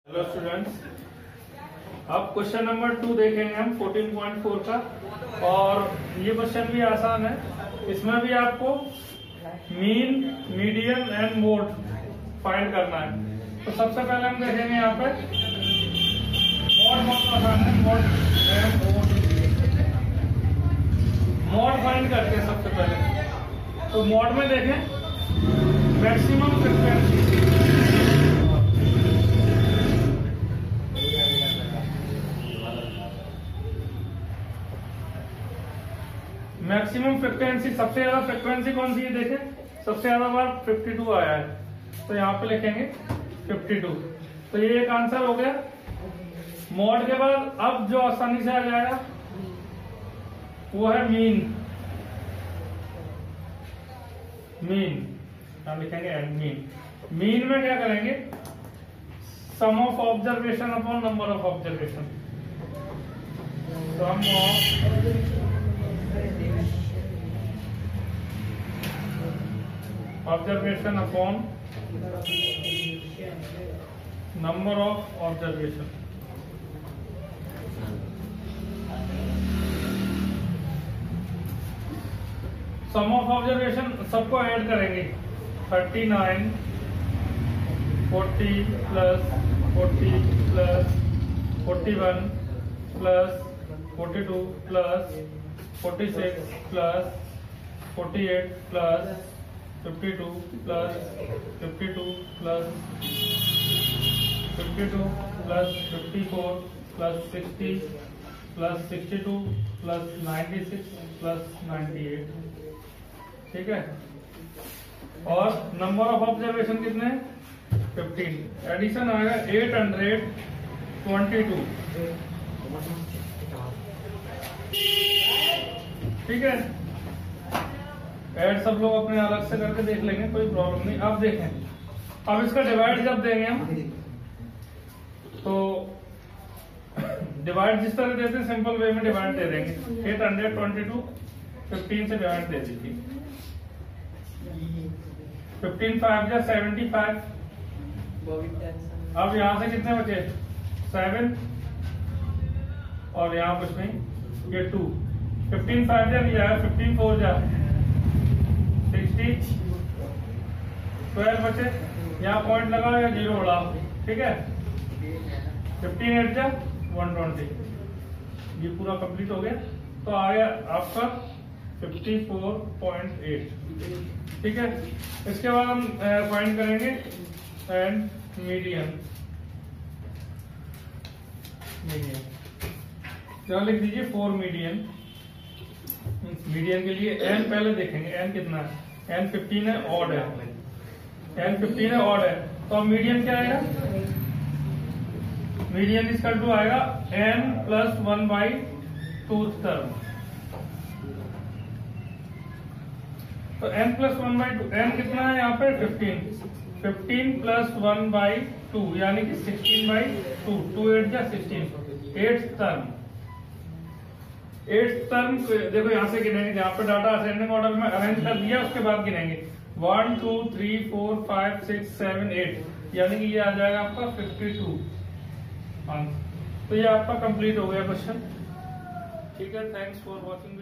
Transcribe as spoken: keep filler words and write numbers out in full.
Hello students, अब question number two देखेंगे हम फोर्टीन पॉइंट फोर का। और ये क्वेश्चन भी आसान है। इसमें भी आपको mean, median and mode find करना है। तो सबसे पहले हम देखेंगे यहाँ पे मोड। बहुत आसान है। मोड मोड फाइंड करते हैं सबसे पहले। तो मोड में देखें मैक्सिमम फ्रिक्वेंसी। मैक्सिमम फ्रिक्वेंसी, सबसे ज्यादा फ्रिक्वेंसी कौन सी है देखें। सबसे ज्यादा बार फिफ्टी टू आया है, तो यहाँ पे लिखेंगे फिफ्टी टू। तो ये एक आंसर हो गया। मॉड के बाद अब जो आसानी से आ जाएगा वो है मीन। मीन यहाँ लिखेंगे एंड मीन। मीन में क्या करेंगे, sum of observation upon number of observation. Sum of observation upon number of observation। sum of observation सबको ऐड करेंगे। Thirty nine, forty plus forty plus forty one plus forty two plus forty six plus forty eight plus fifty two plus fifty two plus fifty two plus fifty four plus sixty plus sixty two plus ninety six plus ninety eight. ठीक है। और number of observation कितने हैं, fifteen. Addition आएगा eight hundred twenty two. ठीक है। Add सब लोग अपने अलग से करके देख लेंगे, कोई प्रॉब्लम नहीं। अब देखें, अब इसका डिवाइड जब देंगे हम, तो डिवाइड जिस तरह देते हैं सिंपल वे में डिवाइड दे देंगे। Eight hundred twenty two fifteen से डिवाइड दे दीजिए। फिफ्टीन फाइव या सेवेंटी फाइव। अब यहां से कितने बचे, सेवन, और यहाँ कुछ नहीं, ये टू। फिफ्टीन फाइव जा दिया है, फिफ्टीन फोर जा सिक्सटी, ट्वेल्व बचे। यहाँ पॉइंट लगाओ या जीरो उड़ाओ। ठीक है। फिफ्टीन एट जा वन ट्वेंटी। ये पूरा कंप्लीट हो गया। तो आ गया आपका फिफ्टी फोर पॉइंट एट। ठीक है। इसके बाद हम फाइंड करेंगे एंड मीडियन। मीडियन यहाँ लिख दीजिए फोर मीडियन। मीडियन के लिए एन पहले देखेंगे, एन कितना है। एन फिफ्टीन है, ऑड है। एन फिफ्टीन है, ऑड है। तो अब मीडियन क्या आएगा, मीडियन इसकल टू आएगा N plus one by two term. तो N plus one by two, N कितना है यहाँ पे fifteen. Fifteen plus one by two यानी कि sixteen by two. Two eight या sixteen, eight term. Eight term देखो यहां से गिनेंगे, जहां पे डाटा असेंडिंग ऑर्डर में अरेंज कर दिया उसके बाद गिनेंगे। One two three four five six seven eight, यानी कि ये आ जाएगा आपका फिफ्टी टू आंसर। तो ये आपका कंप्लीट हो गया क्वेश्चन। ठीक है। Thanks for watching.